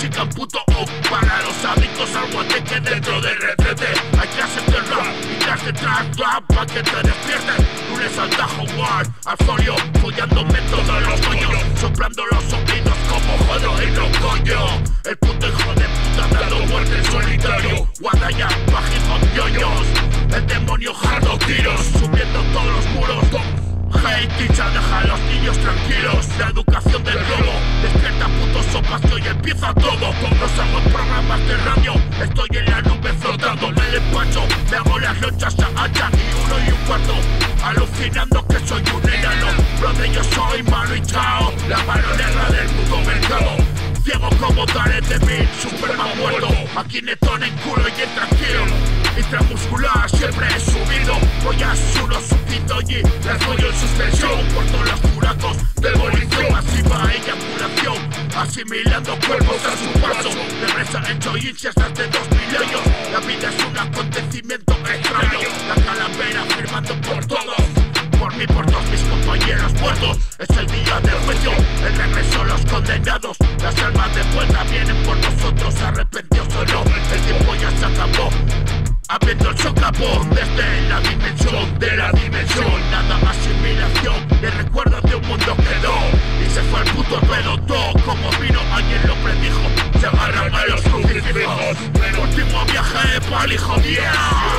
música en puto o para los adictos al guajete dentro del retrete. Hay clases de rap y clases de trap pa' que te despiertes. Lunes al tajo, war, al folio, follándome todos los coños, soplando los oídos como jodo y no coño. El puto hijo de puta dando muerte en solitario. Guadaya, bajito yoyos, el demonio jardo tiros, subiendo todos los muros. Hey, teacher, deja a los niños tranquilos. La educación del globo, despierta putos sopas que hoy empieza todo. No salgo en programas de radio, estoy en la nube flotando. Me despacho, me hago las lonchas a hacha y 1 y un cuarto, alucinando que soy un enano. Brode, yo soy malo y chao, la mano negra del puto mercado. Ciego como Tarek de mí, Superman muerto. Aquí netón en culo y tranquilo. Intramuscular siempre he subido. Voy a uno suquito y las doy en suspensión. Por todos los furacos de demolición. Masiva eyaculación, asimilando cuerpos a su paso. De presa hecho hinchas hace 2000 años. La vida es un acontecimiento extraño. La calavera firmando por todos, por mí, por todos mis compañeros muertos. Es el día del juicio, el regreso, los condenados. Las almas de vuelta vienen por nosotros, arrepentidos o no. El tiempo ya se acabó, abriendo el socavón desde la dimensión de la dimensión. Nada asimilación, de recuerdos de un mundo quedó y se fue el puto pelotón. Como vino, alguien lo predijo, se agarran a los crucifijos. El último viaje pa'l hijo 10.